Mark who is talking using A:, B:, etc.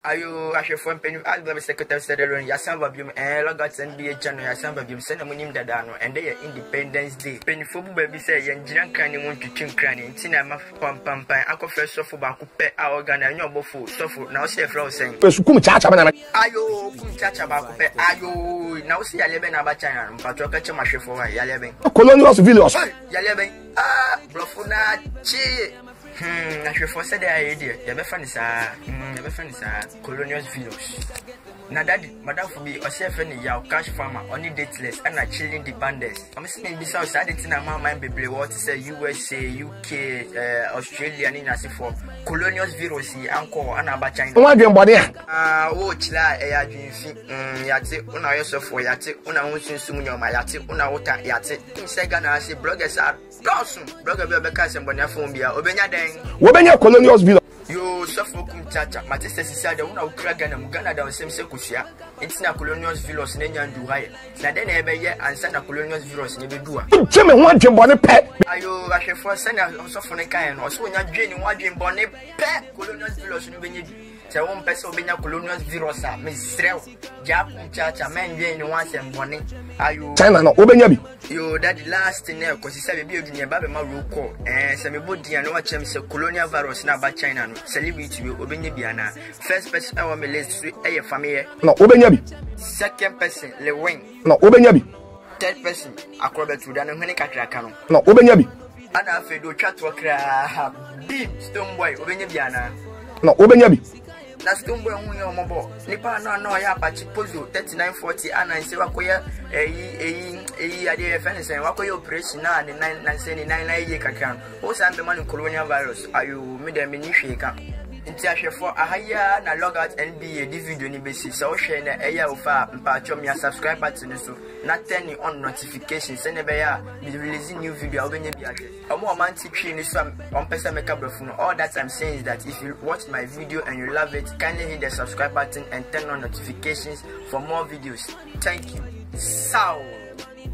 A: Ayo, I should form penny. I'll be secretary said alone. Yasamba Bum and Logout NBA channel. Yasamba Bum send a monim dadano and they are Independence Day. Penny for baby say, and Jiran Cranny want to chin cranny. Tina ma pam pam pam. Uncle first suffer back pet our gun and your buffo. Suffer now say flow saying.
B: Kumchacha.
A: Ayo, kumchacha back pet. Ayo, now see a leven about China. But you're catching my chef for Yaleven.
B: Kolonius village.
A: Yaleven. Ah, Blofuna chi. I should force the idea. Your friend is kolonius village. Now, daddy, madam for me, or self any yaw cash farmer, only dateless, and a chilling dependence. I'm saying, besides, I didn't know my baby what to say USA, UK, Australia, and in for kolonius virus, uncle, and about China.
B: What do you want?
A: Oh, chila, a dream, yati, una yourself for yati, una wishing soon your my yati, una water yati. In second, I say bloggers are awesome. Blogger Becas and Bonaphobia, Obenya Dang.
B: What about your kolonius village?
A: You suffer kumchacha. My sister said, I want to crack and Ghana down same secusia. It's not kolonius village, Nanya and Duhai. Now then, every year and send a kolonius village in the Dua.
B: Jimmy, one Jim Bonnet pet.
A: Are you rushing for send also for the kind or so when you're draining one Jim Bonnet pet kolonius village in the so one person being a kolonius village, Miss Strel, Jap, Chacha, man, Jane, once and Bonnet. Are you
B: China? No, Obenyabi.
A: You that last thing there because he said building your baby Maruko and some body and watch him say colonial virus now by China. Celebrity you Obenyabiana. First person I want me list a family.
B: No, Obenyabi.
A: Second person, Lewing.
B: No, Obenyabi.
A: Third person, Acrobat to Dan Henicacano.
B: No, Obenyabi.
A: And I feel do chat work big stone boy, Obenyabiana.
B: No, Obenyabi.
A: Na stumbo mu yo mobo nipa no ya apachi pozo 3940 ana nse wakoya ade fense wakoya operation na 999 ye kakran o sambe man colonial virus ayu me dem ni hweka nti ahwefo ahaya na Logout NBA di video ni besi so share na eya ofa mpa chom ya subscribe button so na turn on notifications se ne be ya be releasing new video obenye bi ahwe omo man ti twi ni so on pesa make up phone. All that I'm saying is that if you watch my video and you love it, kindly hit the subscribe button and turn on notifications for more videos. Thank you. Ciao.